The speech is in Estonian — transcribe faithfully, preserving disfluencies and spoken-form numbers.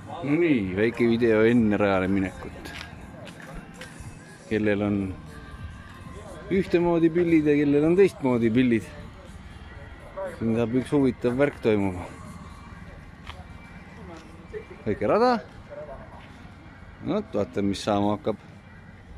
nii, väike video enne rajale minekut. Kellel on ühtemoodi pillid ja kellel on teistmoodi pillid. Siin saab üks huvitav värk toimuma. Väike rada. No, vaatame, mis saama hakkab.